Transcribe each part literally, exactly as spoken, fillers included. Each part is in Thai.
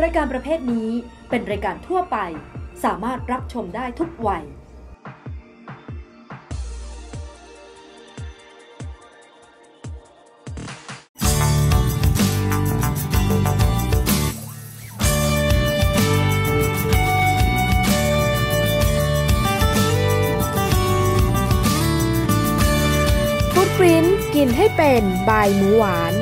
รายการประเภทนี้เป็นรายการทั่วไปสามารถรับชมได้ทุกวัยฟู้ดปริ้นท์กินให้เป็นบายหมูหวาน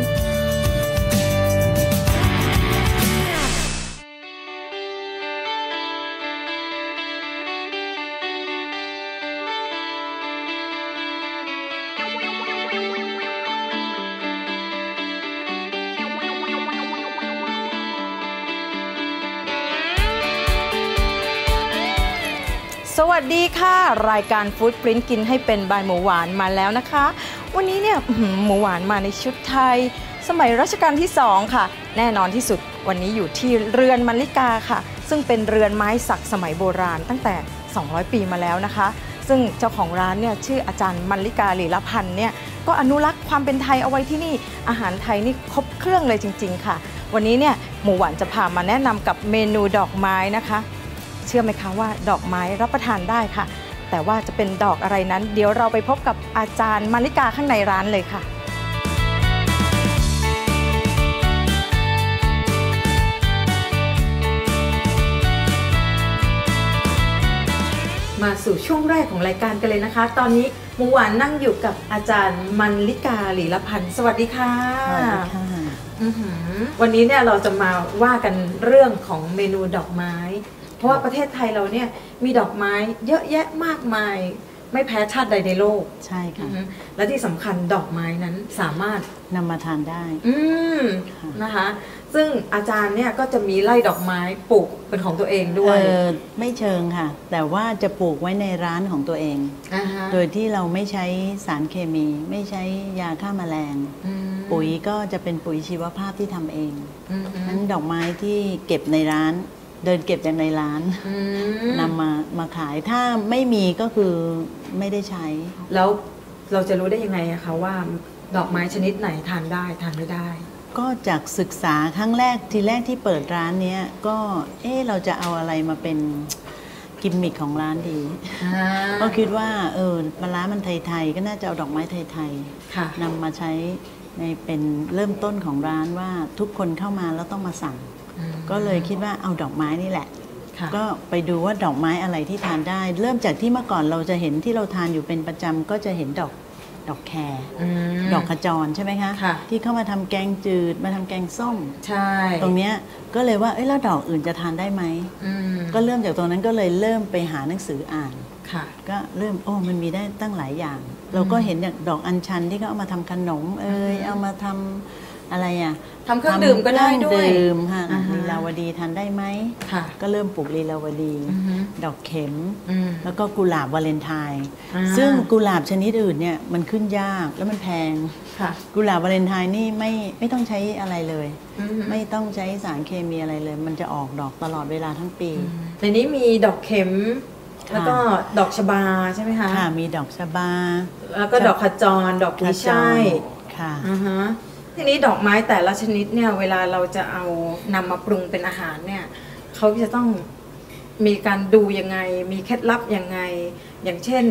สวัสดีค่ะรายการฟู้ดปริ้นท์กินให้เป็นบายหมูหวานมาแล้วนะคะวันนี้เนี่ยหมูหวานมาในชุดไทยสมัยรัชกาลที่สองค่ะแน่นอนที่สุดวันนี้อยู่ที่เรือนมัลลิกาค่ะซึ่งเป็นเรือนไม้สักสมัยโบราณตั้งแต่สองร้อยปีมาแล้วนะคะซึ่งเจ้าของร้านเนี่ยชื่ออาจารย์มัลลิกาลีลพันธ์เนี่ยก็อนุรักษ์ความเป็นไทยเอาไว้ที่นี่อาหารไทยนี่ครบเครื่องเลยจริงๆค่ะวันนี้เนี่ยหมูหวานจะพามาแนะนำกับเมนูดอกไม้นะคะเชื่อไหมคะว่าดอกไม้รับประทานได้ค่ะแต่ว่าจะเป็นดอกอะไรนั้นเดี๋ยวเราไปพบกับอาจารย์มัลลิกาข้างในร้านเลยค่ะมาสู่ช่วงแรกของรายการกันเลยนะคะตอนนี้หมูหวานนั่งอยู่กับอาจารย์มัลลิกาลีลพันธ์สวัสดีค่ะสวัสดีค่ะวันนี้เนี่ยเราจะมาว่ากันเรื่องของเมนูดอกไม้เพราะว่าประเทศไทยเราเนี่ยมีดอกไม้เยอะแยะมากมายไม่แพ้ชาติใดในโลกใช่ค่ะและที่สำคัญดอกไม้นั้นสามารถนำมาทานได้อืมนะคะซึ่งอาจารย์เนี่ยก็จะมีไร่ดอกไม้ปลูกเป็นของตัวเองด้วยเออไม่เชิงค่ะแต่ว่าจะปลูกไว้ในร้านของตัวเองโดยที่เราไม่ใช้สารเคมีไม่ใช้ยาฆ่าแมลงปุ๋ยก็จะเป็นปุ๋ยชีวภาพที่ทำเองนั้นดอกไม้ที่เก็บในร้านเดินเก็บจากในร้านนำมามาขายถ้าไม่มีก็คือไม่ได้ใช้แล้วเราจะรู้ได้ยังไงอะคะว่าดอกไม้ชนิดไหนทานได้ทานไม่ได้ก็จากศึกษาครั้งแรกทีแรกที่เปิดร้านเนี้ยก็เออเราจะเอาอะไรมาเป็นกิมมิคของร้านดีก็คิดว่าเออร้านมันไทยๆก็น่าจะเอาดอกไม้ไทยๆนำมาใช้ในเป็นเริ่มต้นของร้านว่าทุกคนเข้ามาแล้วต้องมาสั่งก็เลยคิดว่าเอาดอกไม้นี่แหละก็ไปดูว่าดอกไม้อะไรที่ทานได้เริ่มจากที่เมื่อก่อนเราจะเห็นที่เราทานอยู่เป็นประจำก็จะเห็นดอกดอกแคร์ดอกขจรใช่ไหมคะที่เข้ามาทำแกงจืดมาทำแกงส้มใช่ตรงเนี้ยก็เลยว่าเอ้ยแล้วดอกอื่นจะทานได้ไหมก็เริ่มจากตรงนั้นก็เลยเริ่มไปหาหนังสืออ่านก็เริ่มโอ้มันมีได้ตั้งหลายอย่างเราก็เห็นอย่างดอกอัญชันที่เขาเอามาทำขนมเอยเอามาทำอะไรอ่ะทำเครื่องดื่มก็ได้ด้วยดื่มค่ะลีลาวดีทานได้ไหมก็เริ่มปลูกลีลาวดีดอกเข็มแล้วก็กุหลาบวาเลนไทน์ซึ่งกุหลาบชนิดอื่นเนี่ยมันขึ้นยากแล้วมันแพงกุหลาบวาเลนไทน์นี่ไม่ไม่ต้องใช้อะไรเลยไม่ต้องใช้สารเคมีอะไรเลยมันจะออกดอกตลอดเวลาทั้งปีในนี้มีดอกเข็มแล้วก็ดอกชบาใช่ไหมคะค่ะมีดอกชบาแล้วก็ดอกขจรดอกกุยช่ายค่ะทีนี้ดอกไม้แต่ละชนิดเนี่ยเวลาเราจะเอานำมาปรุงเป็นอาหารเนี่ยเขาจะต้องมีการดูยังไงมีเคล็ดลับยังไงอย่างเช่น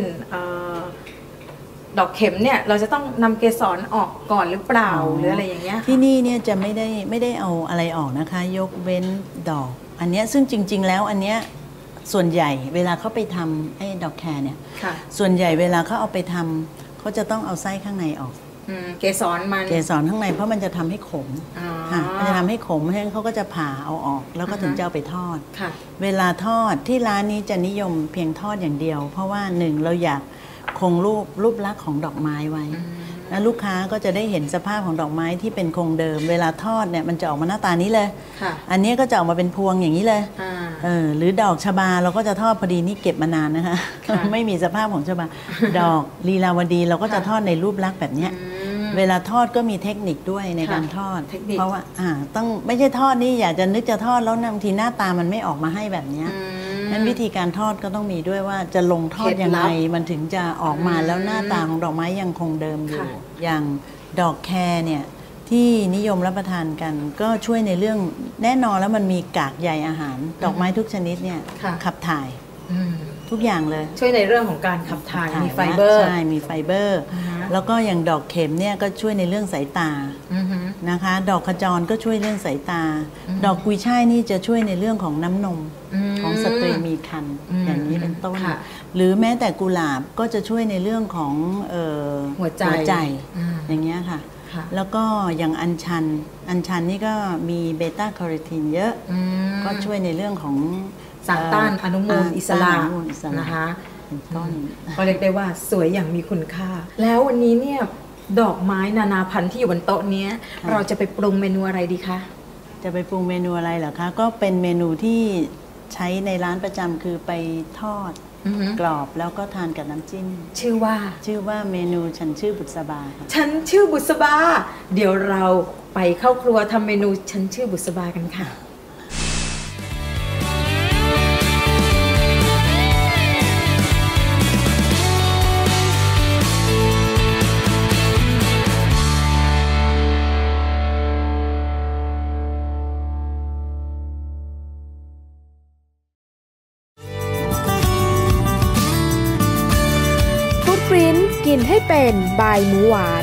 ดอกเข็มเนี่ยเราจะต้องนำเกสรออกก่อนหรือเปล่าหรืออะไรอย่างเงี้ยที่นี่เนี่ยจะไม่ได้ไม่ได้เอาอะไรออกนะคะยกเว้นดอกอันเนี้ยซึ่งจริงๆแล้วอันเนี้ยส่วนใหญ่เวลาเขาไปทำไอ้ดอกแคร์เนี่ยส่วนใหญ่เวลาเขาเอาไปทำเขาจะต้องเอาไส้ข้างในออกเกสรมันเกสรข้างในเพราะมันจะทำให้ขมค่ะมันจะทำให้ขมเพราะฉะนั้นเขาก็จะผ่าเอาออกแล้วก็ถึงจะเอาไปทอดเวลาทอดที่ร้านนี้จะนิยมเพียงทอดอย่างเดียวเพราะว่าหนึ่งเราอยากคงรูปรูปลักษณ์ของดอกไม้ไว้แล้วลูกค้าก็จะได้เห็นสภาพของดอกไม้ที่เป็นคงเดิมเวลาทอดเนี่ยมันจะออกมาหน้าตานี้เลยอันนี้ก็จะออกมาเป็นพวงอย่างนี้เลยเออหรือดอกชบาเราก็จะทอดพอดีนี่เก็บมานานนะคะไม่มีสภาพของชบาดอกลีลาวดีเราก็จะทอดในรูปลักษณ์แบบนี้เวลาทอดก็มีเทคนิคด้วยในการทอดเพราะว่าอ่าต้องไม่ใช่ทอดนี่อยากจะนึกจะทอดแล้วบางทีหน้าตามันไม่ออกมาให้แบบนี้นั้นวิธีการทอดก็ต้องมีด้วยว่าจะลงทอดยังไงมันถึงจะออกมาแล้วหน้าตาของดอกไม้ยังคงเดิมอยู่อย่างดอกแคร์เนี่ยที่นิยมรับประทานกันก็ช่วยในเรื่องแน่นอนแล้วมันมีกากใยอาหาร ดอกไม้ทุกชนิดเนี่ยขับถ่ายทุกอย่างเลยช่วยในเรื่องของการขับถ่ายมีไฟเบอร์ใช่มีไฟเบอร์แล้วก็อย่างดอกเข็มเนี่ยก็ช่วยในเรื่องสายตานะคะดอกขจรก็ช่วยเรื่องสายตาดอกกุยช่ายนี่จะช่วยในเรื่องของน้ำนมของสตรีมีครรภ์อย่างนี้เป็นต้นหรือแม้แต่กุหลาบก็จะช่วยในเรื่องของหัวใจอย่างเงี้ยค่ะแล้วก็อย่างอัญชันอัญชันนี่ก็มีเบต้าแคโรทีนเยอะก็ช่วยในเรื่องของสารต้านอนุมูลอิสระนะคะก็เรียกได้ว่าสวยอย่างมีคุณค่าแล้ววันนี้เนี่ยดอกไม้นานาพันธุ์ที่อยู่บนโต๊ะนี้เราจะไปปรุงเมนูอะไรดีคะจะไปปรุงเมนูอะไรเหรอคะก็เป็นเมนูที่ใช้ในร้านประจำคือไปทอดกรอบแล้วก็ทานกับน้ำจิ้มชื่อว่าชื่อว่าเมนูฉันชื่อบุษบาค่ะฉันชื่อบุษบาเดี๋ยวเราไปเข้าครัวทำเมนูฉันชื่อบุษบากันค่ะกินให้เป็นบายหมูหวาน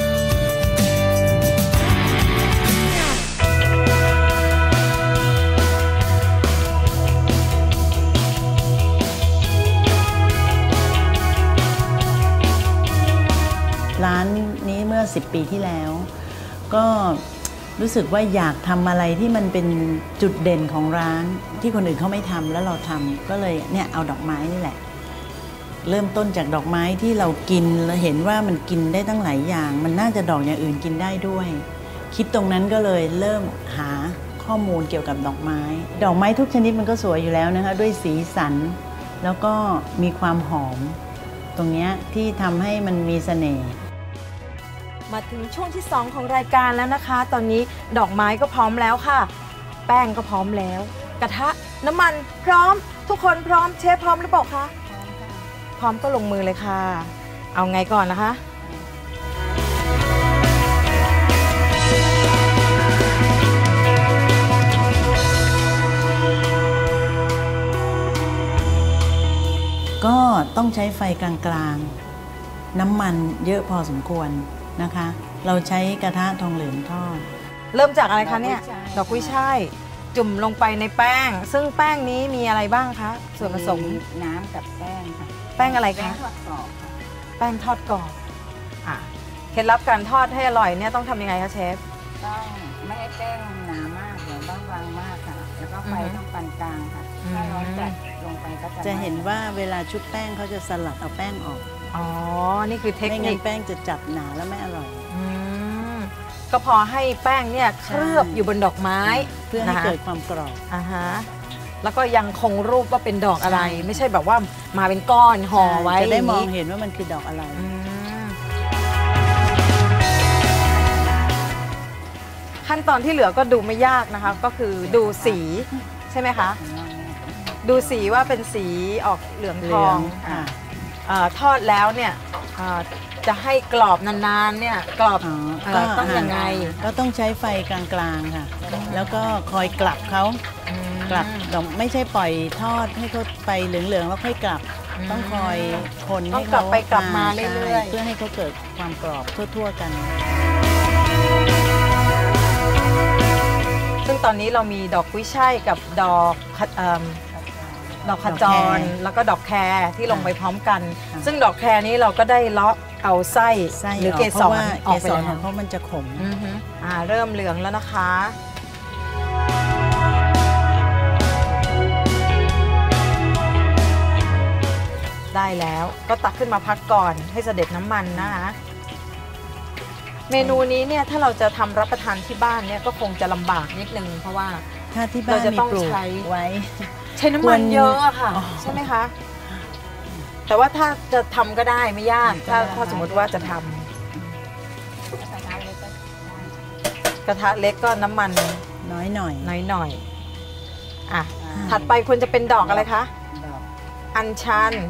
ร้านนี้เมื่อสิบปีที่แล้วก็รู้สึกว่าอยากทำอะไรที่มันเป็นจุดเด่นของร้านที่คนอื่นเขาไม่ทำแล้วเราทำก็เลยเนี่ยเอาดอกไม้นี่แหละเริ่มต้นจากดอกไม้ที่เรากินแล้วเห็นว่ามันกินได้ตั้งหลายอย่างมันน่าจะดอกอย่างอื่นกินได้ด้วยคิดตรงนั้นก็เลยเริ่มหาข้อมูลเกี่ยวกับดอกไม้ดอกไม้ทุกชนิดมันก็สวยอยู่แล้วนะคะด้วยสีสันแล้วก็มีความหอมตรงนี้ที่ทำให้มันมีเสน่ห์มาถึงช่วงที่สองของรายการแล้วนะคะตอนนี้ดอกไม้ก็พร้อมแล้วค่ะแป้งก็พร้อมแล้วกระทะน้ำมันพร้อมทุกคนพร้อมเชฟพร้อมหรือเปล่าคะพร้อมก็ลงมือเลยค่ะเอาไงก่อนนะคะก็ต้องใช้ไฟกลางๆน้ำมันเยอะพอสมควรนะคะเราใช้กระทะทองเหลืองทอดเริ่มจากอะไรคะเนี่ยดอกกุ้ยช่ายจุ่มลงไปในแป้งซึ่งแป้งนี้มีอะไรบ้างคะส่วนผสมน้ำกับแป้งค่ะแป้งอะไรคะทอดกรอบแป้งทอดกรอบอ่ะเคล็ดลับการทอดให้อร่อยเนี่ยต้องทำยังไงคะเชฟต้องไม่ให้แป้งหนามากหรือต้องบางมากค่ะแล้วก็ไฟต้องปานกลางค่ะถ้าร้อนจัดลงไปก็จะจะเห็นว่าเวลาชุบแป้งเขาจะสลัดเอาแป้งออกอ๋อนี่คือเทคนิคไม่งั้นแป้งจะจับหนาแล้วไม่อร่อยก็พอให้แป้งเนี่ยเคลือบอยู่บนดอกไม้เพื่อให้เกิดความกรอบอ่าฮะแล้วก็ยังคงรูปว่าเป็นดอกอะไรไม่ใช่แบบว่ามาเป็นก้อนห่อไว้จะได้มองเห็นว่ามันคือดอกอะไรขั้นตอนที่เหลือก็ดูไม่ยากนะคะก็คือดูสีใช่ไหมคะดูสีว่าเป็นสีออกเหลืองทองทอดแล้วเนี่ยจะให้กรอบนานๆเนี่ยกรอบต้องยังไงก็ต้องใช้ไฟกลางๆค่ะแล้วก็คอยกลับเขากลับไม่ใช่ปล่อยทอดให้เขาไปเหลืองๆแล้วค่อยกลับต้องคอยคนให้เขากลับไปกลับมาเรื่อยๆเพื่อให้เขาเกิดความกรอบทั่วๆกันซึ่งตอนนี้เรามีดอกกุ้ยช่ายกับดอกดอกขจรแล้วก็ดอกแครที่ลงไปพร้อมกันซึ่งดอกแครนี้เราก็ได้เลาะเอาไส้หรือเกสรออกไปแล้วเพราะมันจะขมอ่าเริ่มเหลืองแล้วนะคะได้แล้วก็ตักขึ้นมาพักก่อนให้เสด็จน้ำมันนะคะเมนูนี้เนี่ยถ้าเราจะทำรับประทานที่บ้านเนี่ยก็คงจะลำบากนิดนึงเพราะว่าถ้าที่บ้านเราจะต้องใช้ไว้ใช้น้ำมันเยอะค่ะใช่ไหมคะแต่ว่าถ้าจะทำก็ได้ไม่ยากถ้าถ้าสมมติว่าจะทำกระทะเล็กก็น้ำมันน้อยหน่อยน้อยหน่อยอ่ะถัดไปควรจะเป็นดอกอะไรคะอัญชัน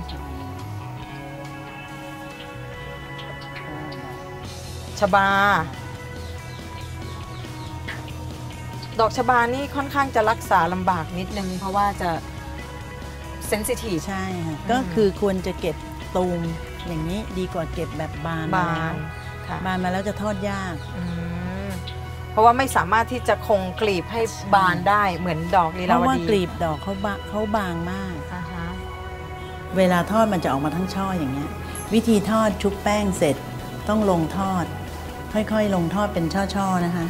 ชบาดอกชบานี่ค่อนข้างจะรักษาลำบากนิดนึงเพราะว่าจะเซนซิทีฟใช่ค่ะก็คือควรจะเก็บตูมอย่างนี้ดีกว่าเก็บแบบบานบามาแล้วนค่ะบานมาแล้วจะทอดยากอืมเพราะว่าไม่สามารถที่จะคงกลีบให้บานได้เหมือนดอกลีเพลาราะวว่าดีกลีบดอกเขาบาเขาบางมากอ่าฮะเวลาทอดมันจะออกมาทั้งช่ออย่างเงี้ยวิธีทอดชุบแป้งเสร็จต้องลงทอด ค่อยๆลงทอดเป็นช่อๆนะคะ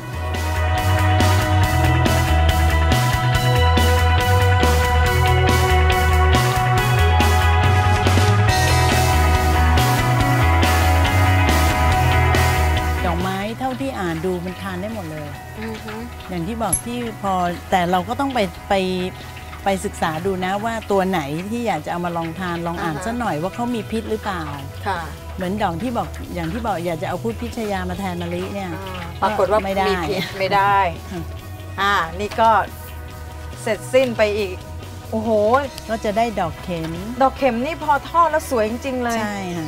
ดอกไม้เท่าที่อ่านดูมันทานได้หมดเลยอือฮึอย่างที่บอกที่พอแต่เราก็ต้องไปไปไปศึกษาดูนะว่าตัวไหนที่อยากจะเอามาลองทานลองอ่านสักหน่อยว่าเขามีพิษหรือเปล่าค่ะเหมือนดอกที่บอกอย่างที่บอกอยากจะเอาพุทธพิชยามาแทนมะลิเนี่ยอ่าปรากฏว่าไม่ได้พิษไม่ได้อืมอ่านี่ก็เสร็จสิ้นไปอีก โอ้โหก็จะได้ดอกเข็มดอกเข็มนี่พอทอดแล้วสวยจริง ๆ เลยใช่ค่ะ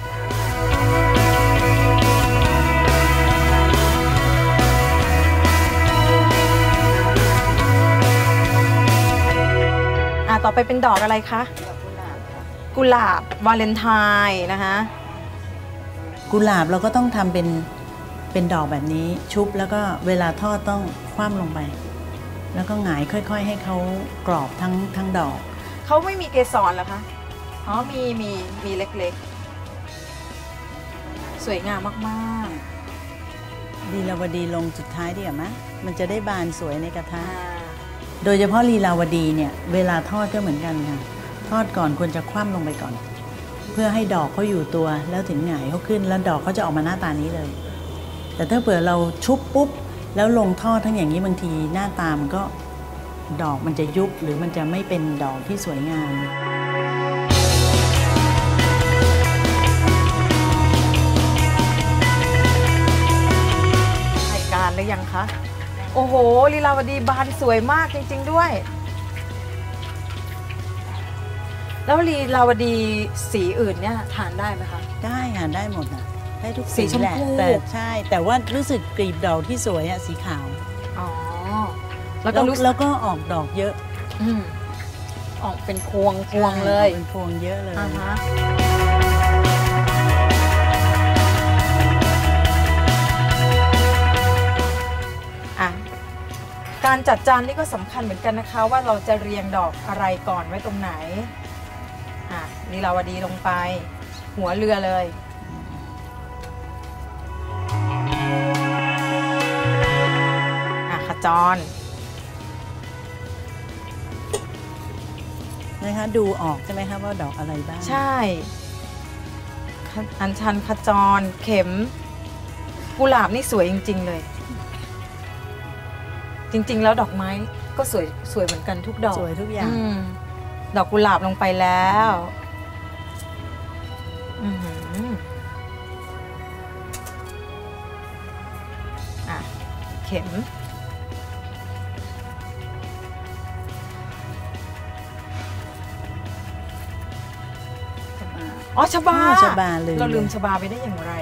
อ่าต่อไปเป็นดอกอะไรคะกุหลาบวาเลนไทน์นะคะกุหลาบเราก็ต้องทำเป็นเป็นดอกแบบนี้ชุบแล้วก็เวลาทอดต้องคว่ำลงไป แล้วก็หงายค่อยๆ ให้เขากรอบทั้งทั้งดอกเขาไม่มีเกสรเหรอคะ อ๋อ มี มี มีเล็กๆ สวยงามมากลีลาวดีลงสุดท้ายดีกว่าไหมมันจะได้บานสวยในกระทะๆอ่าโดยเฉพาะลีลาวดีเนี่ยเวลาทอดก็เหมือนกันค่ะทอดก่อนควรจะคว่ำลงไปก่อน เพื่อให้ดอกเขาอยู่ตัวแล้วถึงหงายเขาขึ้นแล้วดอกเขาจะออกมาหน้าตานี้เลย แต่ถ้าเผื่อเราชุบปุ๊บแล้วลงทอดทั้งอย่างนี้บางทีหน้าตามันก็ดอกมันจะยุบหรือมันจะไม่เป็นดอกที่สวยงามไข่การหรือยังคะ โอ้โหลีลาวดีบานสวยมากจริงๆด้วย แล้วลีลาวดีสีอื่นเนี่ยทานได้ไหมคะได้ค่ะได้หมดอ่ะได้ทุกสีสีชมแหละพูแต่ใช่แต่ว่ารู้สึกกลีบดอกที่สวยอะสีขาวอ๋อ แล้วก็รู้สึกแล้วก็ออกดอกเยอะอืมออกเป็นพวงพวงเลยออกเป็นพวงเยอะเลยอ่าฮะอ่ะการจัดจานนี่ก็สำคัญเหมือนกันนะคะ ว่าเราจะเรียงดอกอะไรก่อนไว้ตรงไหน อ่ะลีลาวดีลงไป หัวเรือเลย อ่ะขจรนะคะดูออกใช่ไหมคะว่าดอกอะไรบ้างใช่ขอัญชันขจร เข็ม กุหลาบนี่สวยจริง ๆ เลย จริง ๆ แล้วดอกไม้ก็สวยสวยเหมือนกันทุกดอกสวยทุกอย่างมดอกกุหลาบลงไปแล้วอือหืออ่ะ เข็ม อ๋อชบาอ๋อชบาลืมเราลืมชบาไปได้อย่างไร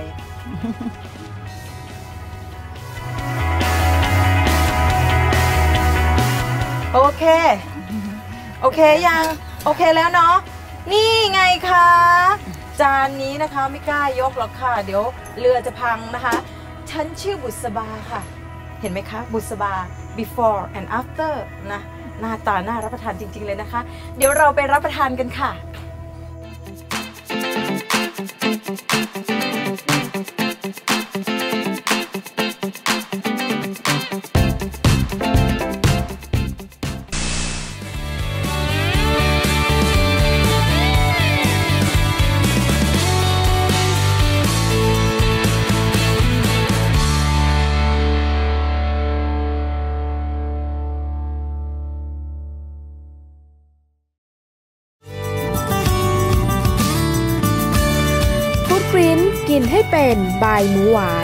โอเค โอเคยัง โอเคแล้วเนาะ นี่ไงคะ จานนี้นะคะไม่กล้ายกหรอกค่ะ เดี๋ยวเรือจะพังนะคะ ฉันชื่อบุษบาค่ะ เห็นไหมคะ บุษบา before and after นะ หน้าตาน่ารับประทานจริง ๆ เลยนะคะ เดี๋ยวเราไปรับประทานกันค่ะฟู้ดปริ้นท์กินให้เป็นบายหมูหวาน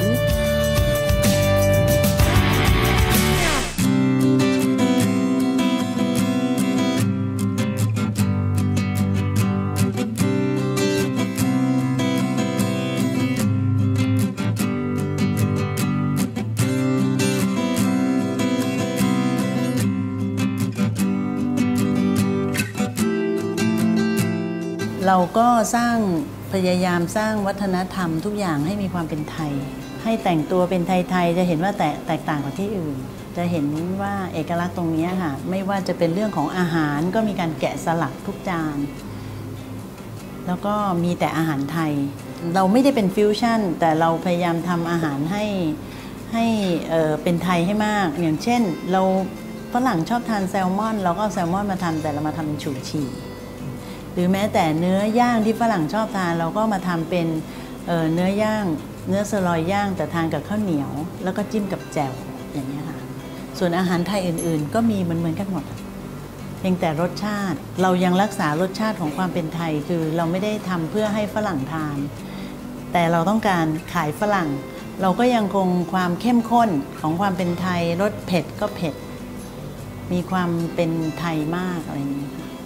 เราก็สร้างพยายามสร้างวัฒนธรรมทุกอย่างให้มีความเป็นไทยให้แต่งตัวเป็นไทยๆจะเห็นว่าแตกแตกต่างกว่าที่อื่นจะเห็นว่าเอกลักษณ์ตรงนี้ค่ะไม่ว่าจะเป็นเรื่องของอาหารก็มีการแกะสลักทุกจานแล้วก็มีแต่อาหารไทยเราไม่ได้เป็นฟิวชั่นแต่เราพยายามทำอาหารให้ให้เอ่อเป็นไทยให้มากอย่างเช่นเราฝรั่งชอบทานแซลมอนเราก็เอาแซลมอนมาทำแต่เรามาทำเป็นฉูฉี่หรือแม้แต่เนื้อย่างที่ฝรั่งชอบทานเราก็มาทำเป็นเอ่อเนื้อย่างเนื้อสลอยย่างแต่ทานกับข้าวเหนียวแล้วก็จิ้มกับแจ่วอย่างนี้ค่ะส่วนอาหารไทยอื่นๆก็มีเหมือนๆกันหมดเพียงแต่รสชาติเรายังรักษารสชาติของความเป็นไทยคือเราไม่ได้ทำเพื่อให้ฝรั่งทานแต่เราต้องการขายฝรั่งเราก็ยังคงความเข้มข้นของความเป็นไทยรสเผ็ดก็เผ็ดมีความเป็นไทยมากอะไรอย่างนี้ค่ะ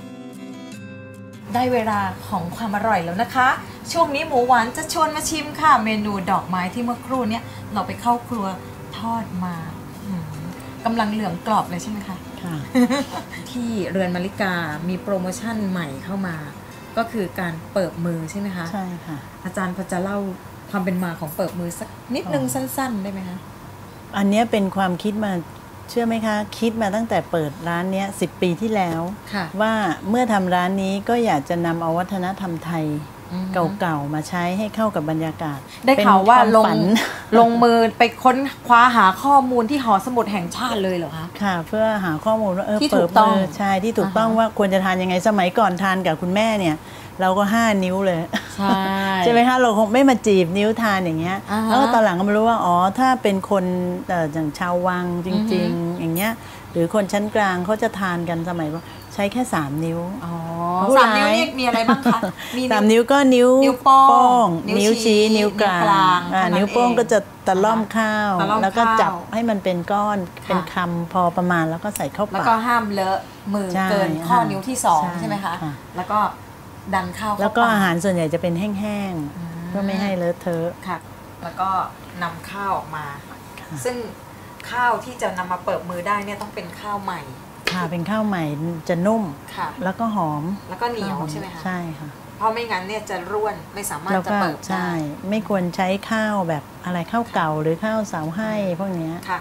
ได้เวลาของความอร่อยแล้วนะคะช่วงนี้หมูหวานจะชวนมาชิมค่ะเมนูดอกไม้ที่เมื่อครู่นี้เราไปเข้าครัวทอดมากำลังเหลืองกรอบเลยใช่ไหมคะค่ะที่เรือนมาริกามีโปรโมชั่นใหม่เข้ามาก็คือการเปิบมือใช่ไหมคะใช่ค่ะอาจารย์พอจะเล่าความเป็นมาของเปิบมือสักนิดนึงสั้นๆได้ไหมคะอันนี้เป็นความคิดมาเชื่อไหมคะคิดมาตั้งแต่เปิดร้านนี้สิบปีที่แล้วว่าเมื่อทำร้านนี้ก็อยากจะนำเอาวัฒนธรรมไทยเก่าๆมาใช้ให้เข้ากับบรรยากาศได้ข่าวว่าลงลงมือไปค้นคว้าหาข้อมูลที่หอสมุดแห่งชาติเลยเหรอคะค่ะเพื่อหาข้อมูลว่าเออเปิดมือใช่ที่ถูกต้องว่าควรจะทานยังไงสมัยก่อนทานกับคุณแม่เนี่ยเราก็ห้านิ้วเลยใช่ใช่ไหมคะเราคงไม่มาจีบนิ้วทานอย่างเงี้ยแล้วตอนหลังก็มารู้ว่าอ๋อถ้าเป็นคนอย่างชาววังจริงๆอย่างเงี้ยหรือคนชั้นกลางเขาจะทานกันสมัยว่าใช้แค่สามนิ้วอ๋อสามนิ้วนี่มีอะไรบ้างคะสามนิ้วก็นิ้วโป้งนิ้วชี้นิ้วกลางนิ้วโป้งก็จะตะล่อมข้าวแล้วก็จับให้มันเป็นก้อนเป็นคำพอประมาณแล้วก็ใส่เข้าปากแล้วก็ห้ามเลอะมือเกินข้อนิ้วที่สองใช่ไหมคะแล้วก็ดันข้าวแล้วก็อาหารส่วนใหญ่จะเป็นแห้งๆเพื่อไม่ให้เลอะเทอะค่ะแล้วก็นำข้าวออกมาซึ่งข้าวที่จะนำมาเปิดมือได้เนี่ยต้องเป็นข้าวใหม่ค่ะเป็นข้าวใหม่จะนุ่มค่ะแล้วก็หอมแล้วก็เหนียวใช่ไหมคะใช่ค่ะเพราะไม่งั้นเนี่ยจะร่วนไม่สามารถจะเปิดได้ใช่ไม่ควรใช้ข้าวแบบอะไรข้าวเก่าหรือข้าวเสาให้พวกนี้ค่ะ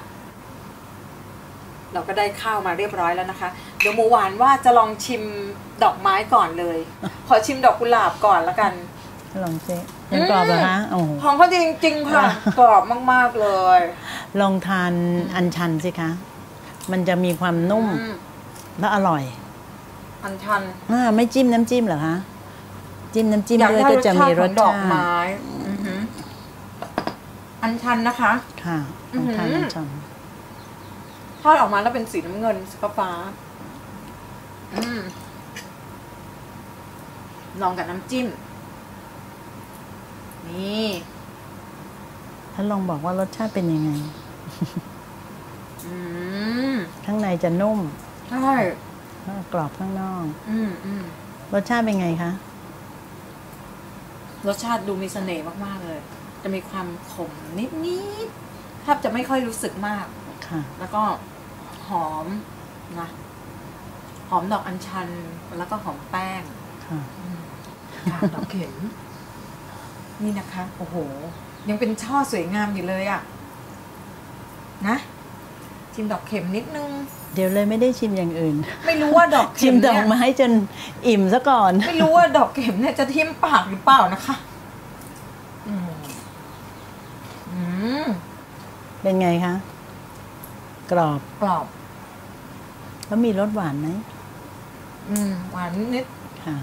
เราก็ได้ข้าวมาเรียบร้อยแล้วนะคะเดี๋ยวหมูหวานว่าจะลองชิมดอกไม้ก่อนเลยขอชิมดอกกุหลาบก่อนแล้วกันลองเช็คยังกรอบเหรอคะโอ้ของเขาจริงๆค่ะกรอบมากๆเลยลองทานอัญชันสิคะมันจะมีความนุ่มและอร่อยอัญชันไม่จิ้มน้ำจิ้มเหรอคะจิ้มน้ำจิ้มด้วยก็จะมีรสชาติดอกไม้อัญชันนะคะค่ะลองทานอัญชันทอดออกมาแล้วเป็นสีน้ำเงินฟ้าลองกับน้ำจิ้มนี่ท่านลองบอกว่ารสชาติเป็นยังไงข้างในจะนุ่มใช่กรอบข้างนอกรสชาติเป็นไงคะรสชาติดูมีเสน่ห์มากๆเลยจะมีความขมนิดๆแทบจะไม่ค่อยรู้สึกมากค่ะแล้วก็หอมนะหอมดอกอัญชันแล้วก็หอมแป้งค่ะดอกเข็มนี่นะคะโอ้โหยังเป็นช่อสวยงามอยู่เลยอ่ะนะชิมดอกเข็มนิดนึงเดี๋ยวเลยไม่ได้ชิมอย่างอื่นไม่รู้ว่าดอกเข็มชิมดอกไม้จนอิ่มซะก่อนไม่รู้ว่าดอกเข็มเนี่ยจะทิ่มปากหรือเปล่านะคะเป็นไงคะกรอบกรอบแล้วมีรสหวานไหมอืมหวานนิดค่ะ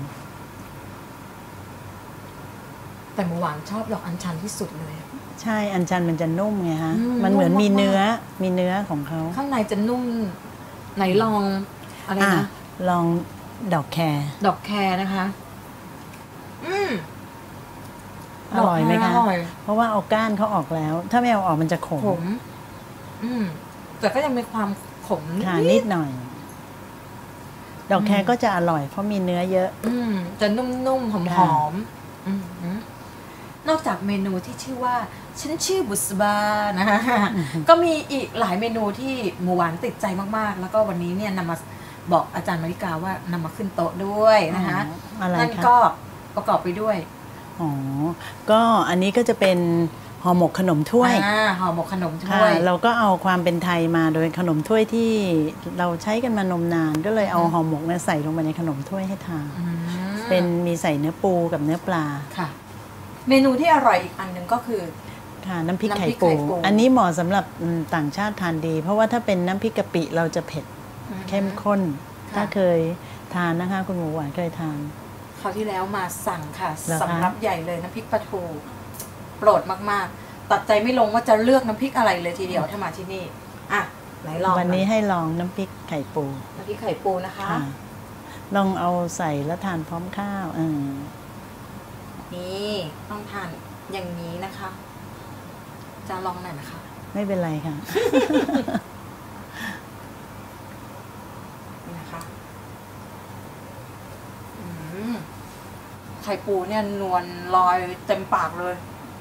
แต่หมูหวานชอบดอกอัญชันที่สุดเลยใช่อัญชันมันจะนุ่มไงฮะมันเหมือนมีเนื้อมีเนื้อของเขาข้างในจะนุ่มไหนลองอะไรนะลองดอกแคร์ดอกแคร์นะคะอืมอร่อยไหมคะเพราะว่าเอาก้านเขาออกแล้วถ้าไม่เอาออกมันจะขมขมอืมแต่ก็ยังมีความขมนิดหน่อยดอกแคร์ก็จะอร่อยเพราะมีเนื้อเยอะอืมจะนุ่มๆหอมๆนอกจากเมนูที่ชื่อว่าฉันชื่อบุษบานะคะก็มีอีกหลายเมนูที่หมูหวานติดใจมากๆแล้วก็วันนี้เนี่ยนำมาบอกอาจารย์มาริกาว่านำมาขึ้นโต๊ะด้วยนะคะอะไรนั่นคะก็ประกอบไปด้วยอ๋อก็อันนี้ก็จะเป็นห่อหมกขนมถ้วยอ่าห่อหมกขนมถ้ค่ะวยเราก็เอาความเป็นไทยมาโดยขนมถ้วยที่เราใช้กันมานมนาน ก็เลยเอาห่อหมกเนี่ยใส่ลงไปในขนมถ้วยให้ทานอืมเป็นมีใส่เนื้อปูกับเนื้อปลาค่ะ เมนูที่อร่อยอีกอันหนึ่งก็คือค่ะน้ำพริกน้ำพริไข่กปูไข่ปูอันนี้เหมาะสำหรับอืมต่างชาติทานดี เพราะว่าถ้าเป็นน้ำพริกกะปิเราจะเผ็ดเข้มข้นะถ้าเคยทานนะคะ คุณหมูหวานเคยทานคราวที่แล้วมาสั่งค่ะเหรอคะสำรับใหญ่เลยน้ำพริกปลาทูโปรดมากๆ ตัดใจไม่ลงว่าจะเลือกน้ำพริกอะไรเลยทีเดียวถ้ามาที่นี่อ่ะไหนลองวันนี้หอยให้ลองน้ำพริกไข่ปูน้ำพริกไข่ปูนะคะค่ะลองเอาใส่แล้วทานพร้อมข้าวเออนี่ต้องทานอย่างนี้นะคะ จะลองหน่อยนะคะไม่เป็นไรค่ะนี่นะคะอืมไข่ปูเนี่ยนวลลอยเต็มปากเลย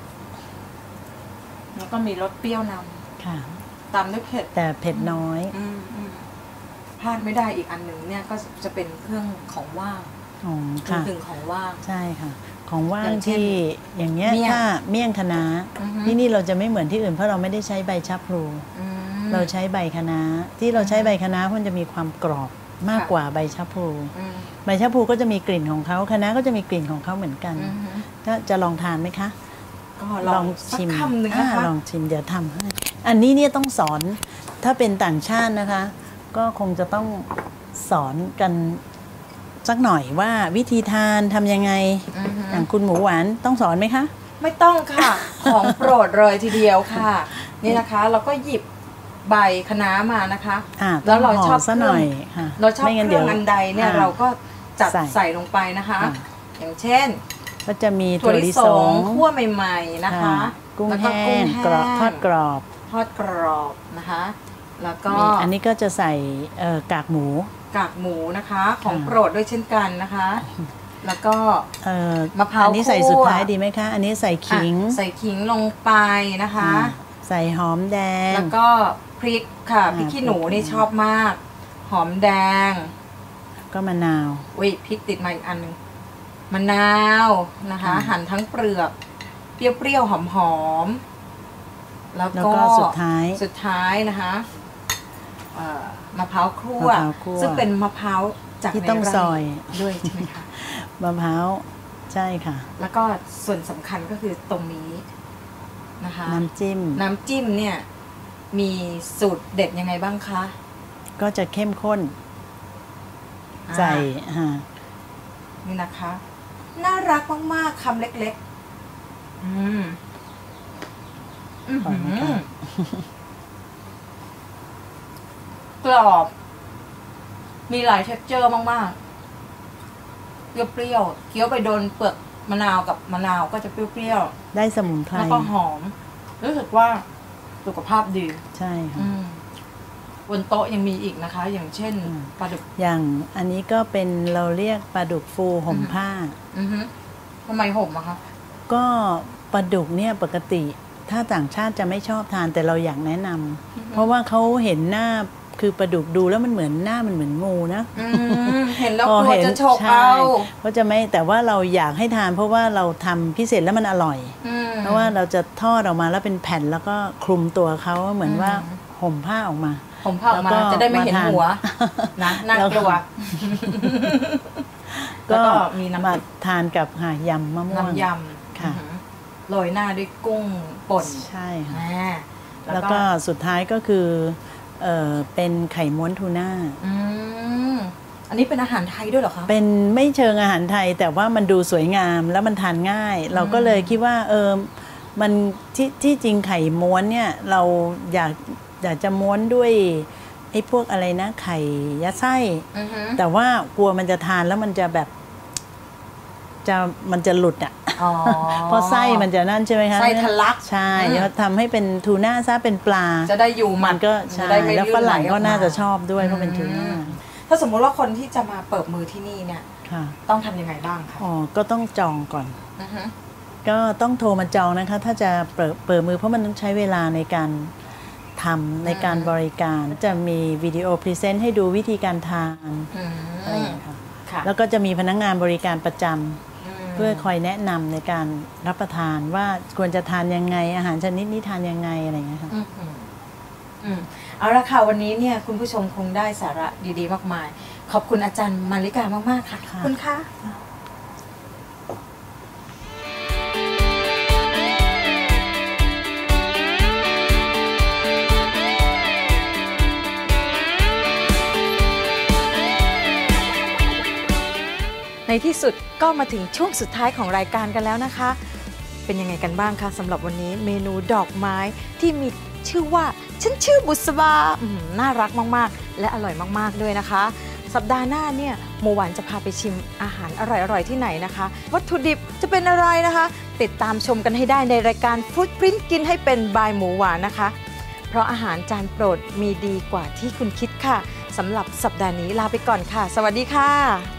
แล้วก็มีรสเปรี้ยวนค่ะำตามด้วยเผ็ดแต่เผ็ดน้อยอืมอืมพลาดไม่ได้อีกอันหนึ่งเนี่ยก็จะเป็นเครื่องของว่างอ๋อค่ะถึงของว่างใช่ค่ะ ของว่าอง ย่างเช่นที่อย่างเงี้ยเมี่ยงถ้าเมี่ยงคะน้าอือฮึที่นี่เราจะไม่เหมือนที่อื่นเพราะเราไม่ได้ใช้ใบชะพลูอืมเราใช้ใบคะน้าที่เราใช้ใบคะน้าเพราะมันจะมีความกรอบมากค่ะกว่าใบชะพลูอืมใบชะพลูก็จะมีกลิ่นของเขาคะน้าก็จะมีกลิ่นของเขาเหมือนกันอือฮึก็จะลองทานไหมคะก็ลองสักคำหนึ่งนะคะอ่าลองชิมเดี๋ยวทำให้อันนี้เนี่ยต้องสอนถ้าเป็นต่างชาตินะคะ ก็คงจะต้องสอนกันสักหน่อยว่าวิธีทานทำยังไงอือฮึอย่างคุณหมูหวานต้องสอนไหมคะไม่ต้องค่ะ ของโปรดเลยทีเดียวค่ะ นี่นะคะ เราก็หยิบใบคะน้ามานะคะอ่าแล้วเราชอบซะหน่อยค่ะเราชอบไม่เคงั้นรื่เดี๋อย งวอันใดเนี่ยอ่เราก็จัดใส่ใส่ลงไปนะคะอ่าอย่างเช่นก็จะมีถั่ถั่ววลิลิสสงงคั่วใหม่ๆนะคะกุ้งแล้วก็แห้งกรอบทอดกรอบทอดกรอบนะคะ แล้วก็มีอันนี้ก็จะใส่เอ่อกากหมูกากหมูนะคะ ของค่ะโปรดด้วยเช่นกันนะคะ แล้วก็เอ่อมะพร้าวอันนี้ใส่คั่วสุดท้ายดีไหมคะ อันนี้ใส่ขิงอ่ะใส่ขิงลงไปนะคะอ่าใส่หอมแดงแล้วก็พริกค่ะอ่าพริกขี้หนูพริกนี่ชอบมาก หอมแดงก็มะนาวอุ้ยพริกติดมาอีกอันหนึงมะนาวนะคะค่ะหั่นทั้งเปลือก เปรี้ยวๆหอมๆแล้วแล้วก็ก็สุดท้ายสุดท้ายนะคะเอ่อมะพร้าวคั่วมะพร้าวคั่วซึ่งเป็นมะพร้าวจากที่ในต้องไร่ซอยด้วยใช่ไหมคะมะพร้าวใช่ค่ะแล้วก็ส่วนสำคัญก็คือตรงนี้นะคะน้ำจิ้มน้ำจิ้มเนี่ย มีสูตรเด็ดยังไงบ้างคะก็จะเข้มข้นอ่าใส่ฮะนี่นะคะ น่ารักมากๆคำเล็กๆ อืมอื้อขอบคุณหือค่ะกรอบ มีหลายเท็กเจอร์มากๆ เปรี้ยวๆ เคี้ยวไปโดนเปลือกมะนาวกับมะนาวก็จะเปรี้ยวได้สมุนไพๆรแล้วก็หอม รู้สึกว่าสุขภาพดีใช่ค่ะอืมบนโต๊ะยังมีอีกนะคะ อย่างเช่นอืมปลาดุกอย่างอันนี้ก็เป็นเราเรียกปลาดุกฟูห่มอือฮึผ้าอือฮึทำไมห่มอะคะก็ปลาดุกเนี่ยปกติถ้าต่างชาติจะไม่ชอบทานแต่เราอยากแนะนำเพราะว่าเขาเห็นหน้าคือปลาดุกดูแล้วมันเหมือนหน้ามันเหมือนงูนะอืมเห็นแล้วพอกลัวเห็นจะฉกใช่เอาเขาจะไม่แต่ว่าเราอยากให้ทาน เพราะว่าเราทำพิเศษแล้วมันอร่อยอืมเพราะว่าเราจะทอดออกมาแล้วเป็นแผ่นแล้วก็คลุมตัวเขาเหมือนว่าอืมห่มผ้าออกมาผมผ้าออกมาแล้วก็จะได้ไม่เห็นมาทานหัว นะน่ากลัว แล้วก็มีน้ำมาทานกับหายำมะม่วงน้ำยำค่ะอือหือโรยหน้าด้วยกุ้งป่นใช่ค่ะอ่าแล้วก็สุดท้ายก็คือเออเป็นไข่ม้วนทูน่าอืมอันนี้เป็นอาหารไทยด้วยเหรอคะเป็นไม่เชิงอาหารไทย แต่ว่ามันดูสวยงามแล้วมันทานง่าย เราก็เลยคิดว่าเออมันที่ที่จริงไข่ม้วนเนี่ยเราอยากอยากจะม้วนด้วยไอ้พวกอะไรนะ ไข่ยัดไส้อือหือแต่ว่ากลัวมันจะทานแล้วมันจะแบบจะมันจะหลุดอ่ะอ๋อเพราะไส้มันจะนั่นใช่ไหมคะไส้ทะลักใช่อืมแล้วทำให้เป็นทูน่าซะเป็นปลาจะได้อยู่หมันก็จะใช่ได้ไม่แล้วฝรั่งก็น่าจะชอบด้วยอืมเพราะเป็นทูน่าถ้าสมมุติว่าคนที่จะมาเปิดมือที่นี่เนี่ยค่ะต้องทำยังไงบ้างคะอ๋อก็ต้องจองก่อนอือหือก็ต้องโทรมาจองนะคะ ถ้าจะเปิดเปิดมือเพราะมันต้องใช้เวลาในการทำในการบริการจะมีวิดีโอพรีเซนต์ให้ดูวิธีการทานอะไรอย่างเงี้ยค่ะแล้วก็จะมีพนักงานบริการประจำเพื่อคอยแนะนำในการรับประทานว่าควรจะทานยังไงอาหารชนิดนี้ทานยังไงอะไรอย่างเงี้ยค่ะเอาละค่ะวันนี้เนี่ยคุณผู้ชมคงได้สาระดีๆมากมายขอบคุณอาจารย์มาริกามากๆค่ะขอบคุณค่ะในที่สุดก็มาถึงช่วงสุดท้ายของรายการกันแล้วนะคะเป็นยังไงกันบ้างคะสำหรับวันนี้เมนูดอกไม้ที่มีชื่อว่าฉันชื่อบุษบาน่ารักมากๆและอร่อยมากๆด้วยนะคะสัปดาห์หน้าเนี่ยหมูหวานจะพาไปชิมอาหารอร่อยๆที่ไหนนะคะวัตถุดิบจะเป็นอะไรนะคะติดตามชมกันให้ได้ในรายการฟู้ดพริ้นท์กินให้เป็นบายหมูหวานนะคะเพราะอาหารจานโปรดมีดีกว่าที่คุณคิดค่ะสำหรับสัปดาห์นี้ลาไปก่อนค่ะสวัสดีค่ะ